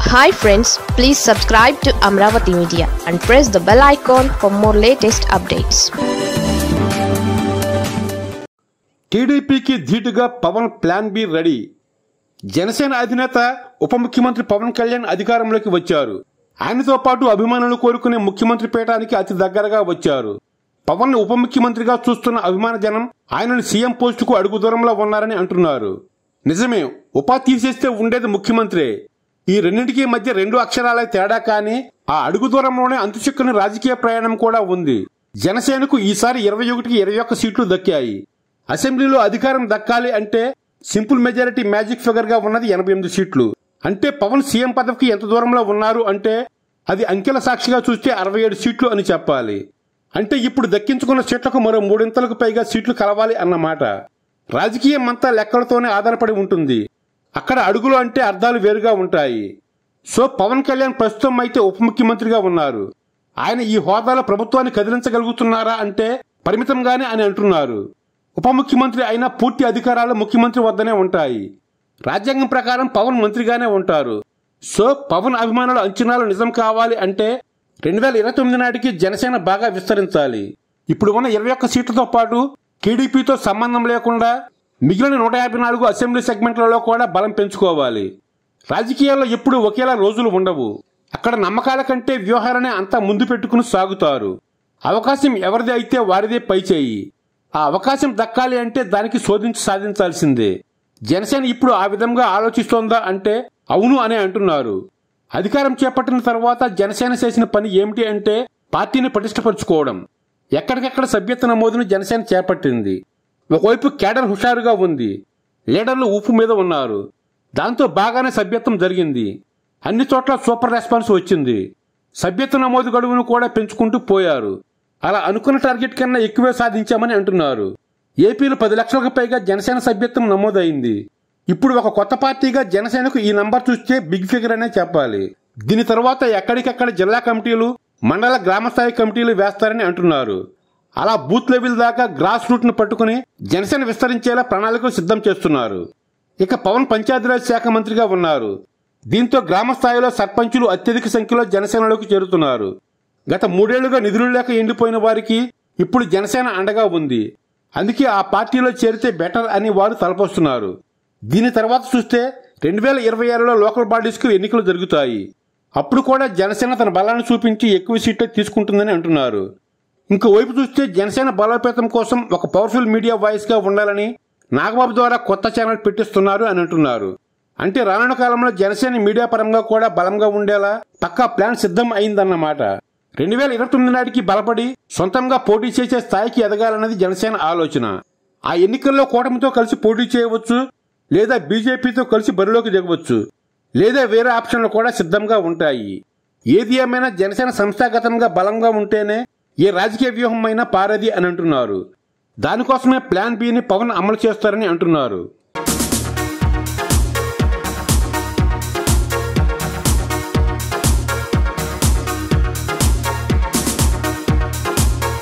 Hi friends, please subscribe to Amravati Media and press the bell icon for more latest updates. టీడీపీకి ధీటుగా Pawan plan B ready. Janasena అధినేత ఉప ముఖ్యమంత్రి పవన్ కళ్యాణ్ అధికారంలోకి వచ్చారు. ఆయనతో పాటు అభిమానులు కోరుకునే ముఖ్యమంత్రి పీఠానికి అతి దగ్గరగా వచ్చారు. పవన్ ఉప ముఖ్యమంత్రిగా చూస్తున్న అభిమాన జనం ఆయనను సీఎం పోస్టుకు అడుగు దూరంలో ఉన్నారని అంటున్నారు. నిజమే, ఉపా తీసేస్తే ఉండేది ముఖ్యమంత్రే. ఈ రెండింటికి మధ్య 2 అక్షరాల తేడా, కానీ ఆ అడుగు దూరంలోనే అంతుచిక్కని రాజకీయ ప్రయాణం కూడా ఉంది. జనసేనకు ఈసారి 21కి 21 సీట్లు దక్కాయి. అసెంబ్లీలో అధికారం దక్కాలి అంటే సింపుల్ మెజారిటీ మ్యాజిక్ ఫిగర్ గా ఉన్నది 88 సీట్లు. అంటే పవన్ సీఎం పదవికి ఎంత దూరంలో ఉన్నారు అంటే అది అంకెల సాక్షిగా చూస్తే 67 సీట్లు అని చెప్పాలి. అంటే ఇప్పుడు దక్కించుకున్న సీట్లకు మరో 3 పైగా సీట్లు కలవాలి అన్నమాట. రాజకీయం అంతా లెక్కలతోనే ఆధారపడి ఉంటుంది. అక్కడ అడుగులు అంటే అర్థాలు వేరుగా ఉంటాయి. సో పవన్ కళ్యాణ్ ప్రస్తుతం అయితే ఉప ముఖ్యమంత్రిగా ఉన్నారు. ఆయన ఈ హోదాలో ప్రభుత్వాన్ని కదిలించగలుగుతున్నారా అంటే పరిమితంగానే అని అంటున్నారు. ఉప ముఖ్యమంత్రి అయినా పూర్తి అధికారాలు ముఖ్యమంత్రి వద్దనే ఉంటాయి. రాజ్యాంగం ప్రకారం పవన్ మంత్రిగానే ఉంటారు. సో పవన్ అభిమానుల అంచనాలు నిజం కావాలి అంటే 2029 నాటికి జనసేన బాగా విస్తరించాలి. ఇప్పుడు ఉన్న 21 సీట్లతో పాటు టీడీపీతో సంబంధం లేకుండా మిగిలిన 154 అసెంబ్లీ సెగ్మెంట్లలో కూడా బలం పెంచుకోవాలి. రాజకీయాల్లో ఎప్పుడూ ఒకేలా రోజులు ఉండవు. అక్కడ నమ్మకాల కంటే వ్యూహాలనే అంతా ముందు పెట్టుకుని సాగుతారు. అవకాశం ఎవరిది అయితే వారిదే పైచేయి. ఆ అవకాశం దక్కాలి అంటే దానికి శోధించి సాధించాల్సిందే. జనసేన ఇప్పుడు ఆ విధంగా ఆలోచిస్తోందా అంటే అవును అనే అంటున్నారు. అధికారం చేపట్టిన తర్వాత జనసేన చేసిన పని ఏమిటి అంటే పార్టీని పటిష్టపరుచుకోవడం. ఎక్కడికెక్కడ సభ్యత్వ నమోదును జనసేన చేపట్టింది. ఒకవైపు కేడర్ హుషారుగా ఉంది. లీడర్లు ఊపు మీద ఉన్నారు. దాంతో బాగానే సభ్యత్వం జరిగింది. అన్ని చోట్ల సూపర్ రెస్పాన్స్ వచ్చింది. సభ్యత్వ నమోదు గడువును కూడా పెంచుకుంటూ పోయారు. అలా అనుకున్న టార్గెట్ కన్నా ఎక్కువే సాధించామని అంటున్నారు. ఏపీలో 10 లక్షలకు పైగా జనసేన సభ్యత్వం నమోదైంది. ఇప్పుడు ఒక కొత్త పార్టీగా జనసేనకు ఈ నంబర్ చూస్తే బిగ్ ఫిగర్ అనే చెప్పాలి. దీని తర్వాత ఎక్కడికెక్కడ జిల్లా కమిటీలు, మండల గ్రామ స్థాయి కమిటీలు వేస్తారని అంటున్నారు. అలా బూత్ లెవెల్ దాకా గ్రాస్ రూట్ ను పట్టుకుని జనసేన విస్తరించేలా ప్రణాళికలు సిద్ధం చేస్తున్నారు. ఇక పవన్ పంచాయతీరాజ్ శాఖ మంత్రిగా ఉన్నారు. దీంతో గ్రామ స్థాయిలో సర్పంచులు అత్యధిక సంఖ్యలో జనసేనలోకి చేరుతున్నారు. గత 3 ఏళ్లుగా నిధులు లేక ఎండిపోయిన వారికి ఇప్పుడు జనసేన అండగా ఉంది. అందుకే ఆ పార్టీలో చేరితే బెటర్ అని వారు తలపొస్తున్నారు. దీని తర్వాత చూస్తే 2026లో లోకల్ బాడీస్ కు ఎన్నికలు జరుగుతాయి. అప్పుడు కూడా జనసేన తన బలాన్ని చూపించి ఎక్కువ సీట్లు తీసుకుంటుందని అంటున్నారు. ఇంకోవైపు చూస్తే జనసేన బలోపేతం కోసం ఒక పవర్ఫుల్ మీడియా వాయిస్ గా ఉండాలని నాగబాబు ద్వారా కొత్త ఛానల్ పెట్టిస్తున్నారు అని అంటున్నారు. అంటే రానున్న కాలంలో జనసేన మీడియా పరంగా కూడా బలంగా ఉండేలా పక్కా ప్లాన్ సిద్ధం అయిందన్నమాట. 2029 నాటికి బలపడి సొంతంగా పోటీ చేసే స్థాయికి ఎదగాలన్నది జనసేన ఆలోచన. ఆ ఎన్నికల్లో కూటమితో కలిసి పోటీ చేయవచ్చు, లేదా బీజేపీతో కలిసి బరిలోకి దిగవచ్చు, లేదా వేరే ఆప్షన్లు కూడా సిద్ధంగా ఉంటాయి. ఏది ఏమైనా జనసేన సంస్థాగతంగా బలంగా ఉంటేనే ఏ రాజకీయ వ్యూహం అయినా పారది అని అంటున్నారు. దానికోసమే ప్లాన్ బిని పవన్ అమలు చేస్తారని అంటున్నారు.